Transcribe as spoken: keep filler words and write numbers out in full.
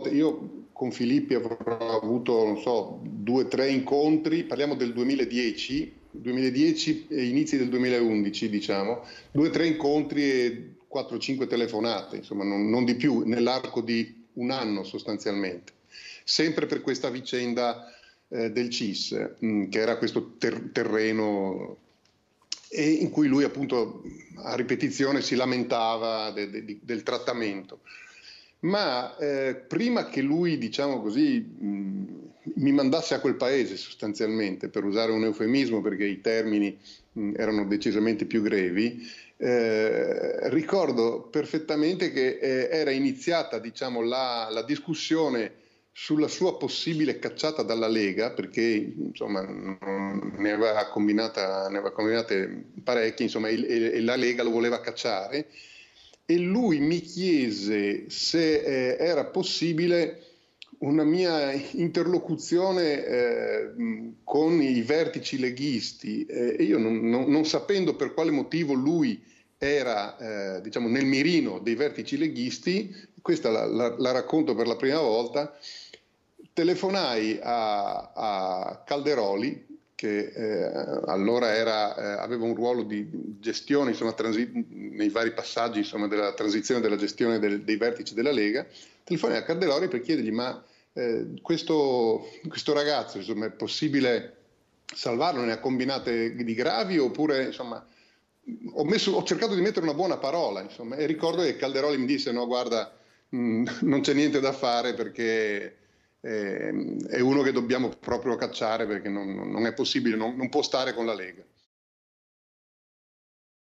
io con Filippi avrò avuto, non so, due o tre incontri, parliamo del duemiladieci, duemiladieci e inizi del duemilaundici, diciamo, due o tre incontri e quattro o cinque telefonate, insomma, non, non di più, nell'arco di un anno sostanzialmente. Sempre per questa vicenda eh, del C I S, mh, che era questo ter- terreno e in cui lui appunto a ripetizione si lamentava de- de- del trattamento. Ma eh, prima che lui, diciamo così, mh, mi mandasse a quel paese sostanzialmente, per usare un eufemismo perché i termini mh, erano decisamente più grevi, eh, ricordo perfettamente che eh, era iniziata, diciamo, la, la discussione sulla sua possibile cacciata dalla Lega, perché insomma ne aveva combinata, ne aveva combinate parecchie, insomma, e, e la Lega lo voleva cacciare, e lui mi chiese se eh, era possibile una mia interlocuzione eh, con i vertici leghisti, eh, e io non, non, non sapendo per quale motivo lui era eh, diciamo, nel mirino dei vertici leghisti, questa la, la, la racconto per la prima volta. Telefonai a, a Calderoli, che eh, allora era, eh, aveva un ruolo di gestione, insomma, transi- nei vari passaggi, insomma, della transizione della gestione del, dei vertici della Lega. Telefonai a Calderoli per chiedergli: ma eh, questo, questo ragazzo, insomma, è possibile salvarlo? Ne ha combinate di gravi oppure, insomma, ho, messo, ho cercato di mettere una buona parola, insomma, e ricordo che Calderoli mi disse: no, guarda, mh, non c'è niente da fare perché eh, è uno che dobbiamo proprio cacciare perché non, non è possibile, non, non può stare con la Lega.